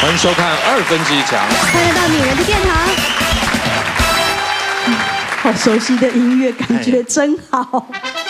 欢迎收看2分之1强， 欢迎来到女人的殿堂。好熟悉的音乐，感觉真好。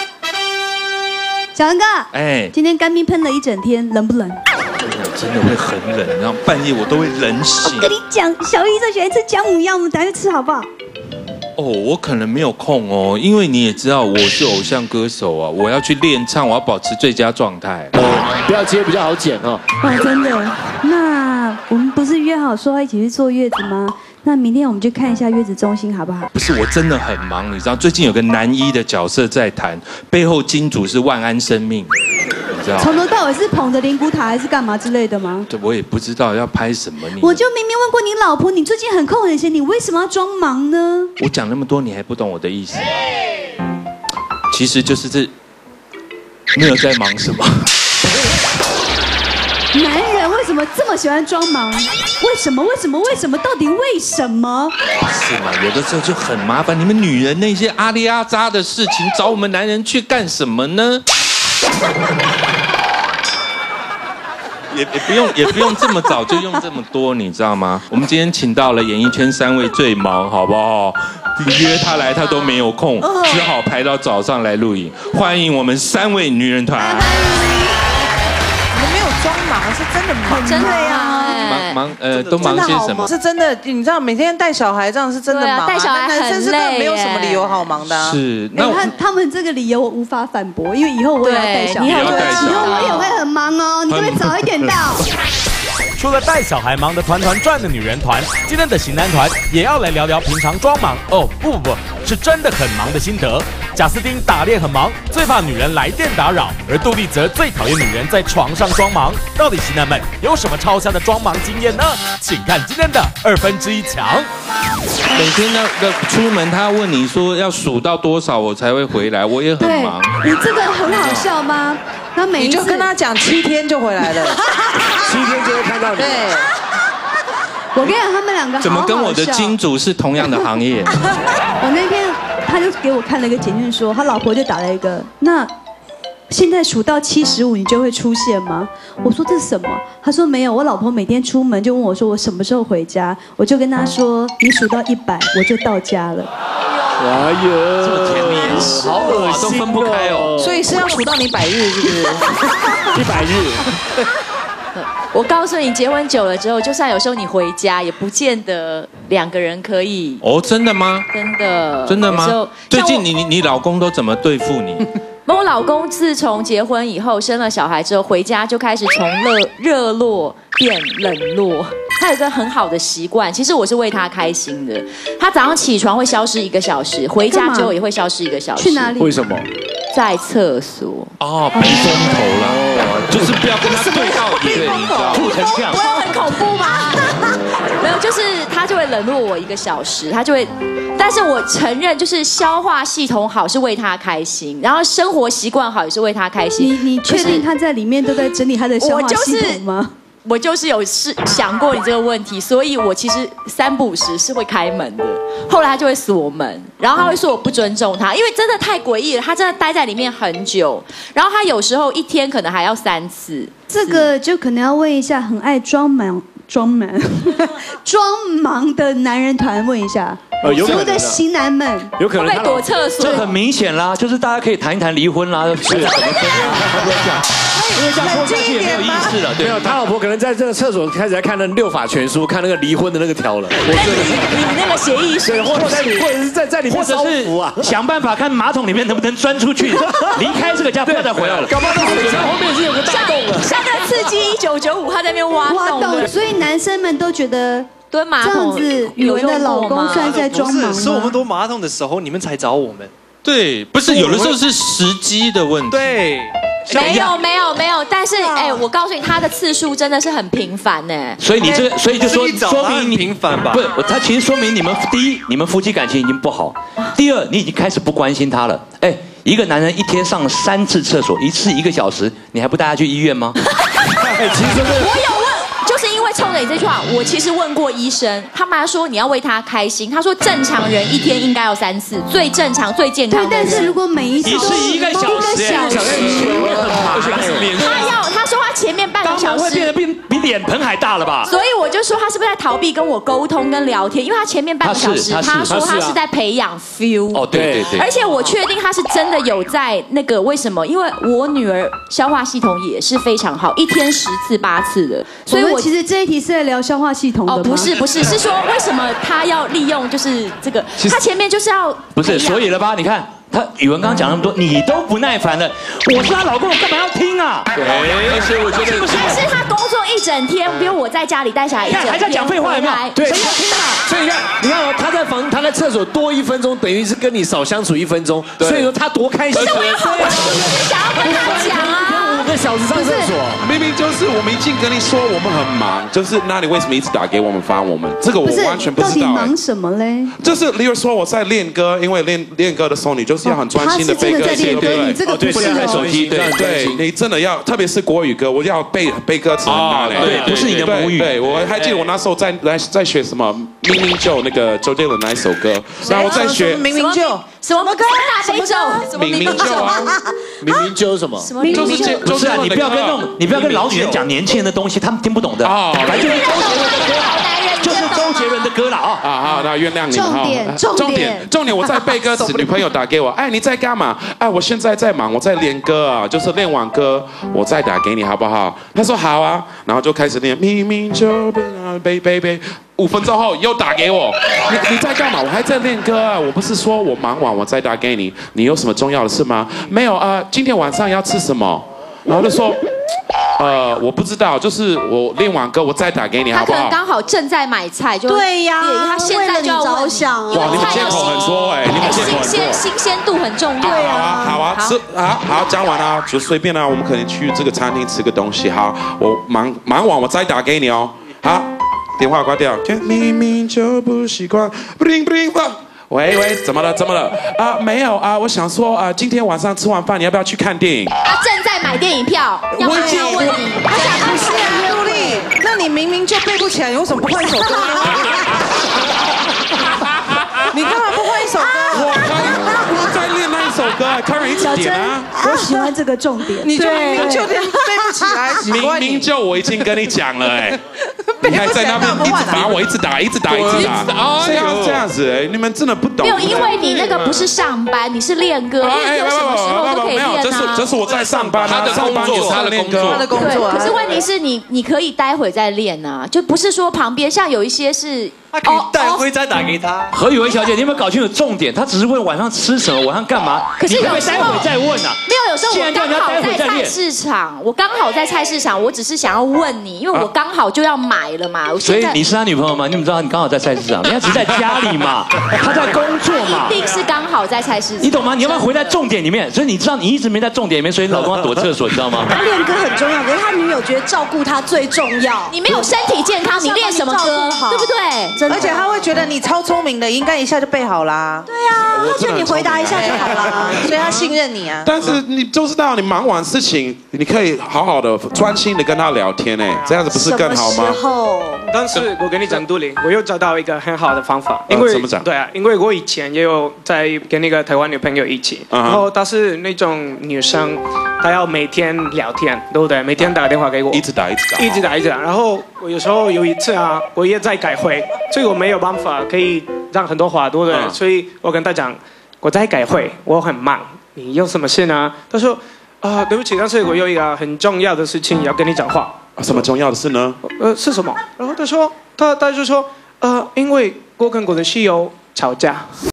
小恩哥，今天干冰喷了一整天，冷不冷？ 真的会很冷，然后半夜我都会冷醒。 我跟你讲，小姨最喜欢吃姜母鸭，我们等下去吃好不好？ 哦，我可能没有空哦，因为你也知道我是偶像歌手啊，我要去练唱，我要保持最佳状态。 不要接比较好剪哦。 哇，真的？那我们不是约好说要一起去坐月子吗？那明天我们去看一下月子中心好不好？ 不是，我真的很忙，你知道，最近有个男一的角色在谈，背后金主是万安生命，你知道？ 从头到尾是捧着灵骨塔还是干嘛之类的吗？ 对，我也不知道要拍什么。 我就明明问过你老婆，你最近很空很闲，你为什么要装忙呢？ 我讲那么多，你还不懂我的意思？其实就是没有在忙什么。 男人为什么这么喜欢装忙？为什么？到底为什么？ 是嘛？有的时候就很麻烦。你们女人那些阿里阿扎的事情，找我们男人去干什么呢？也不用这么早就用这么多，你知道吗？我们今天请到了演艺圈3位最忙，好不好？约他来他都没有空，只好排到早上来录影。欢迎我们3位女人团。 装忙是真的忙， 真的呀， 都忙些什么？ 是真的，你知道每天带小孩这样是真的忙， 带小孩很累， 没有什么理由好忙的。 是， 那他们这个理由我无法反驳，因为以后我也要带小孩，以后我也会很忙哦，你可不可以早一点到？ 除了带小孩忙得团团转的女人团，今天的型男团也要来聊聊平常装忙哦，不，是真的很忙的心得。贾斯汀打猎很忙，最怕女人来电打扰；而杜丽则最讨厌女人在床上装忙。到底型男们有什么超香的装忙经验呢？请看今天的2分之1强。 每天的出门，他问你说要数到多少我才会回来，我也很忙。 你这个很好笑吗？他每一次你就跟他讲7天就回来了 ，7天就会看到你。 对， 我跟你讲，他们2个怎么跟我的金主是同样的行业？ 我那天他就给我看了一个简讯，说他老婆就打了一个，那现在数到75你就会出现吗？我说这是什么？他说没有，我老婆每天出门就问我说我什么时候回家，我就跟他说你数到100我就到家了。 哎呦， 这么甜蜜， 好恶心， 都分不开哦。 所以是要数到你100日，是不是 ？100日。 我告诉你，结婚久了之后，就算有时候你回家，也不见得2个人可以。 哦，真的吗？ 真的吗？最近你老公都怎么对付你？ 我老公自从结婚以后，生了小孩之后，回家就开始从热络变冷落。他有一个很好的习惯，其实我是为他开心的。他早上起床会消失1个小时，回家之后也会消失1个小时。 去哪里？ 为什么？ 在厕所。 哦，避风头了，就是不要跟他对到眼，你知道？ 吐成这样， 我有很恐怖吗？没有，就是他就会冷落我1个小时，他就会。但是我承认，就是消化系统好是为他开心，然后生活习惯好也是为他开心。 你确定他在里面都在整理他的消化系统吗？ 我就是有想过你这个问题，所以我其实3不5时是会开门的。后来他就会锁门，然后他会说我不尊重他，因为真的太诡异了，他真的待在里面很久。然后他有时候1天可能还要3次。 这个就可能要问一下很爱装忙的男人团，问一下。所有的型男们， 有可能会躲厕所， 这很明显啦，就是大家可以谈一谈离婚啦，是怎么分啊？ 因为这样说下去也没有意思了，对。没有，他老婆可能在这个厕所开始在看那6法全书，看那个离婚的那个条了。 你那个协议书， 或者是在里面烧符啊， 想办法看马桶里面能不能钻出去，离开这个家，不要再回来了。 搞不好那水槽后面是有个大洞了。 像那刺激1995，他在那边挖洞， 所以男生们都觉得。 蹲马桶这样子，语文的老公算在装忙吗？ 是我们蹲马桶的时候，你们才找我们。 对，不是有的时候是时机的问题。 对， 没有，但是我告诉你，他的次数真的是很频繁呢。 所以就说明你频繁吧？ 不，他其实说明你们第一，你们夫妻感情已经不好；第二，你已经开始不关心他了。一个男人1天上3次厕所，1次1个小时，你还不带他去医院吗？ 其实我有问。就是因为冲着你这句话，我其实问过医生，他们说你要为他开心。他说正常人1天应该要3次，最正常、最健康的。 但是如果每一次都是1个小时， 他说他前面半个小时， 会变得比脸盆还大了吧？ 所以我就说他是不是在逃避跟我沟通跟聊天？因为他前面半个小时他说他是在培养 feel。 哦，对。 而且我确定他是真的有在那个为什么？因为我女儿消化系统也是非常好，1天10次8次的。所以我其实这一题是在聊消化系统的吗？ 不是，是说为什么他要利用就是这个？他前面就是要不是，所以了吧？你看。他宇文刚刚讲那么多，你都不耐烦了。我是她老公，我干嘛要听啊？ 对，而且我觉得还是他工作1整天，比如我在家里带小孩1整天， 还在讲废话有没有？ 对， 谁要听啊？ 所以你看哦，他在厕所多1分钟，等于是跟你少相处1分钟。所以说他多开心。 可是我有好多事情想要跟他讲啊。 5个小时上厕所， 明明就是我们已经跟你说我们很忙，就是那你为什么一直打给我们烦我们？这个我完全不知道。 到底忙什么嘞？ 就是例如说我在练歌，因为练歌的时候你就是要很专心的背歌， 你这个不是在手机，对，你真的要，特别是国语歌，我要背歌词很难嘞， 对，不是你的母语。 对，我还记得我那时候在学什么《明明就》那个周杰伦那一首歌，然后我在学明明就什么歌？大悲咒？ 明明就啊， 明明就什么？ 就是不是啊，你不要跟老女人讲年轻人的东西，他们听不懂的。哦，来就是周杰伦的歌了啊！ 好，那原谅你们。重点，我在背歌词，女朋友打给我，哎，你在干嘛？哎，我现在在忙，我在练歌啊，就是练完歌我再打给你好不好？他说好啊，然后就开始练，明明就背5分钟后又打给我，你在干嘛？我还在练歌啊！我不是说我忙完我再打给你，你有什么重要的事吗？没有啊，今天晚上要吃什么？然后就说，我不知道，就是我练完歌我再打给你好不好？ 他可能刚好正在买菜，就对呀， 他现在就要着想， 哇，你们借口很多哎，你们借口很多， 新鲜度很重要。 对啊， 好，讲完了就随便啦，我们可能去这个餐厅吃个东西。好，我忙完我再打给你哦。好，电话挂掉。明明就不习惯，不灵。喂，怎么了？啊，没有啊，我想说啊，今天晚上吃完饭你要不要去看电影？ 他正在买电影票，要问你。 他想不是啊，陆丽，那你明明就背不起来，你为什么不换一首歌呢？你干嘛不换一首歌？ 我在练那一首歌，看人一直点啊。 我喜欢这个重点， 你就明明就背不起来， 明明就我已经跟你讲了哎。你还在那边一直打我，一直打，谁要这样子哎？你们真的不懂。 没有，因为你那个不是上班，你是练歌，练歌什么时候都可以练啊。 这是我在上班， 他的工作，他的工作。 可是问题是你可以待会再练啊，就不是说旁边像有一些是。 他可以待会再打给他。 何宇文小姐，你有没有搞清楚重点？他只是问晚上吃什么，晚上干嘛。 可是有时候待会再问啊。 没有，有时候我刚好在菜市场，我只是想要问你，因为我刚好就要买了嘛。 所以你是他女朋友吗？你怎么知道你刚好在菜市场？人家只是在家里嘛，他在工作嘛。 一定是刚好在菜市场。 你懂吗？你要不要回在重点里面？所以你知道你一直没在重点里面，所以老公要躲厕所，你知道吗？ 他练歌很重要，可是他女友觉得照顾他最重要。 你没有身体健康，你练什么歌？对不对？ 而且他会觉得你超聪明的，应该一下就背好啦。 对啊，他觉得你回答一下就好啦， 所以他信任你啊。 但是你就知道，你忙完事情，你可以好好的专心的跟他聊天哎，这样子不是更好吗？ 什么时候？ 但是我跟你讲，杜林，我又找到一个很好的方法，因为怎么讲？ 对啊，因为我以前也有在跟那个台湾女朋友一起，然后她是那种女生，她要每天聊天，对不对？每天打电话给我， 一直打。 然后我有时候有一次啊，我也在改会，所以我没有办法可以让很多话，对不对？所以我跟她讲，我在改会，我很忙，你有什么事呢？她说对不起，但是我有一个很重要的事情要跟你讲话。 什么重要的事呢？ 是什么？然后他就说，因为我跟我的室友吵架。